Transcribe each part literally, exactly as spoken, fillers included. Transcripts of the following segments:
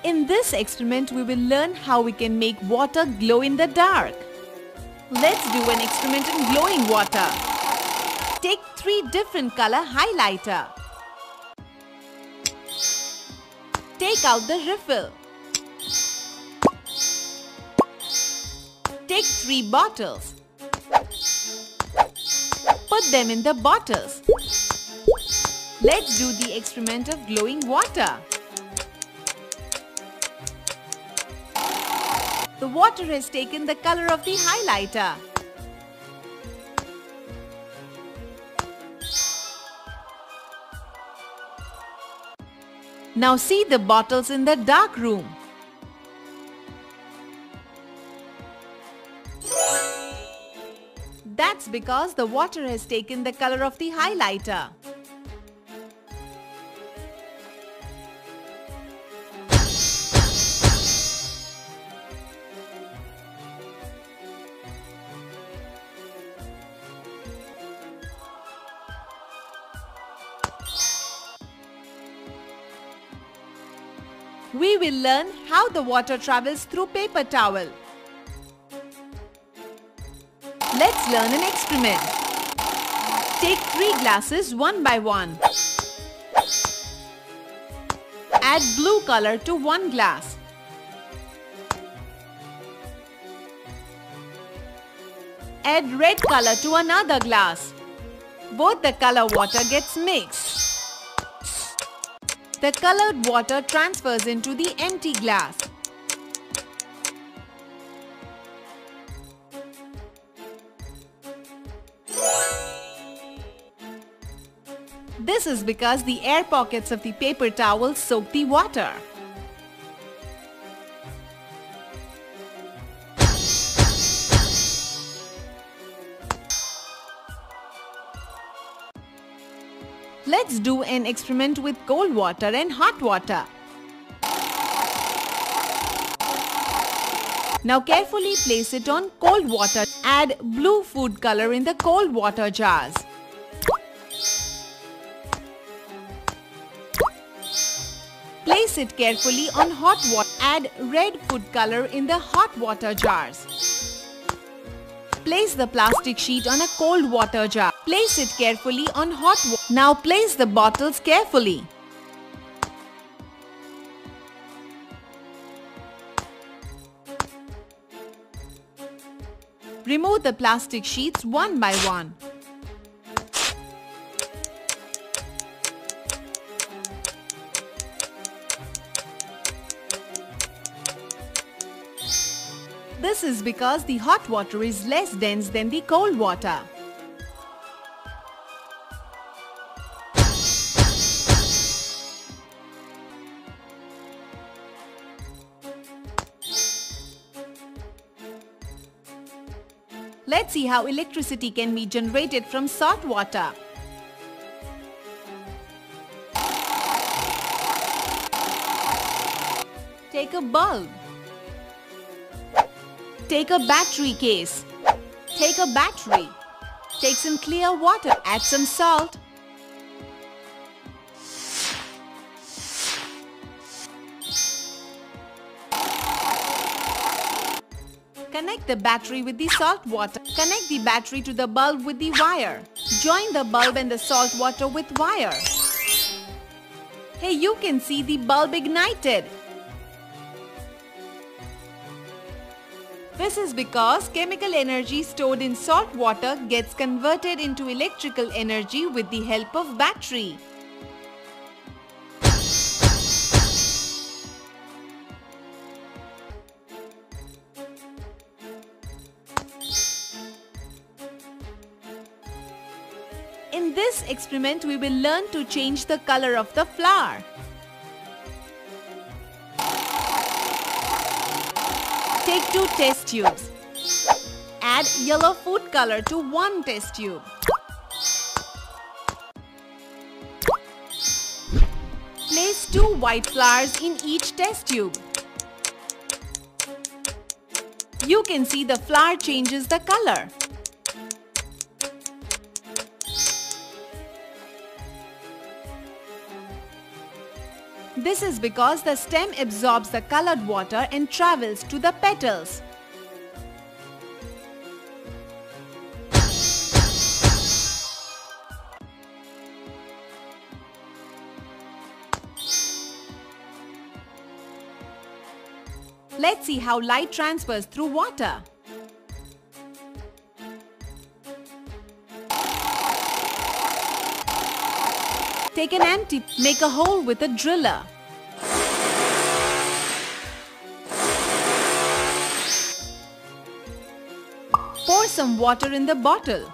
In this experiment, we will learn how we can make water glow in the dark. Let's do an experiment in glowing water. Take three different color highlighter. Take out the refill. Take three bottles. Put them in the bottles. Let's do the experiment of glowing water. The water has taken the color of the highlighter. Now see the bottles in the dark room. That's because the water has taken the color of the highlighter. We will learn how the water travels through paper towel. Let's learn an experiment. Take three glasses one by one. Add blue color to one glass. Add red color to another glass. Both the color water gets mixed. The colored water transfers into the empty glass. This is because the air pockets of the paper towel soak the water. Let's do an experiment with cold water and hot water. Now carefully place it on cold water. Add blue food color in the cold water jars. Place it carefully on hot water. Add red food color in the hot water jars. Place the plastic sheet on a cold water jar. Place it carefully on hot water. Now place the bottles carefully. Remove the plastic sheets one by one. This is because the hot water is less dense than the cold water. Let's see how electricity can be generated from salt water. Take a bulb. Take a battery case. Take a battery. Take some clear water. Add some salt. Connect the battery with the salt water. Connect the battery to the bulb with the wire. Join the bulb and the salt water with wire. Hey, you can see the bulb ignited. This is because chemical energy stored in salt water gets converted into electrical energy with the help of battery. In this experiment, we will learn to change the color of the flour. Take two test tubes. Add yellow food color to one test tube. Place two white flours in each test tube. You can see the flour changes the color. This is because the stem absorbs the colored water and travels to the petals. Let's see how light transfers through water. Take an empty, make a hole with a driller. Pour some water in the bottle.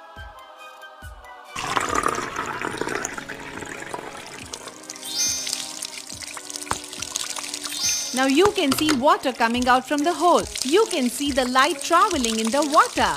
Now you can see water coming out from the hole. You can see the light traveling in the water.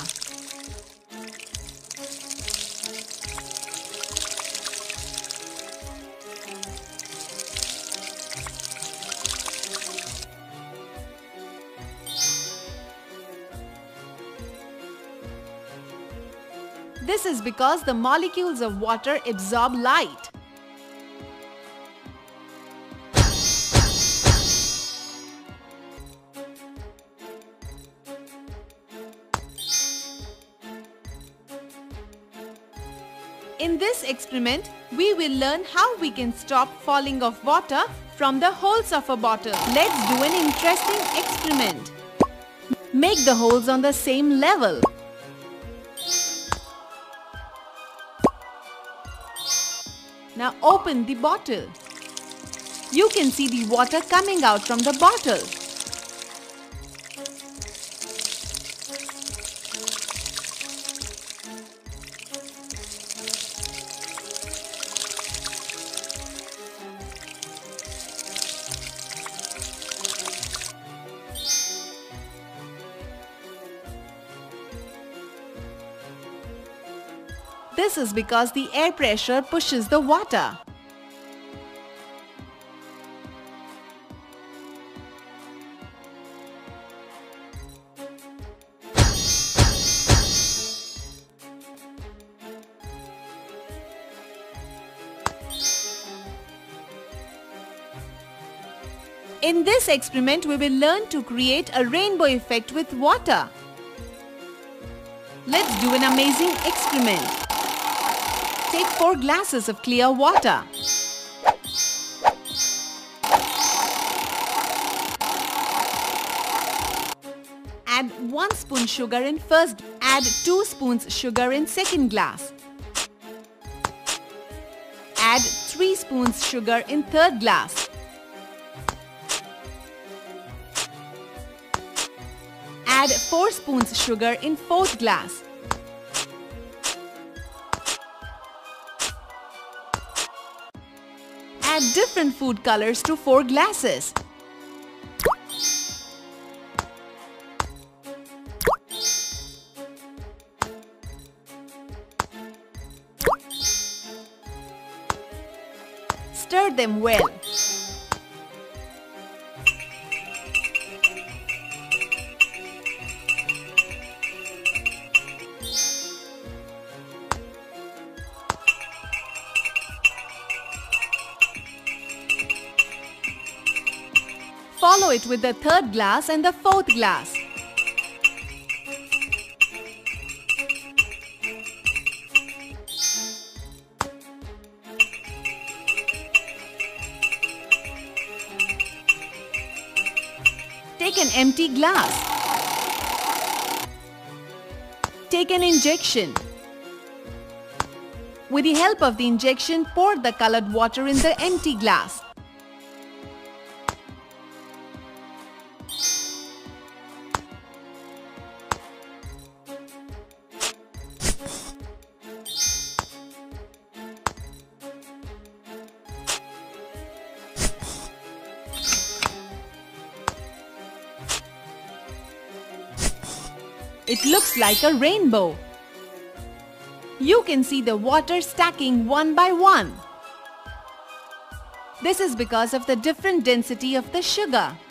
This is because the molecules of water absorb light. In this experiment, we will learn how we can stop falling of water from the holes of a bottle. Let's do an interesting experiment. Make the holes on the same level. Now open the bottle. You can see the water coming out from the bottle. This is because the air pressure pushes the water. In this experiment, we will learn to create a rainbow effect with water. Let's do an amazing experiment. Take four glasses of clear water. Add one spoon sugar in first. Add two spoons sugar in second glass. Add three spoons sugar in third glass. Add four spoons sugar in fourth glass. Add different food colors to four glasses. Stir them well. Follow it with the third glass and the fourth glass. Take an empty glass. Take an injection. With the help of the injection, pour the colored water in the empty glass. It looks like a rainbow. You can see the water stacking one by one. This is because of the different density of the sugar.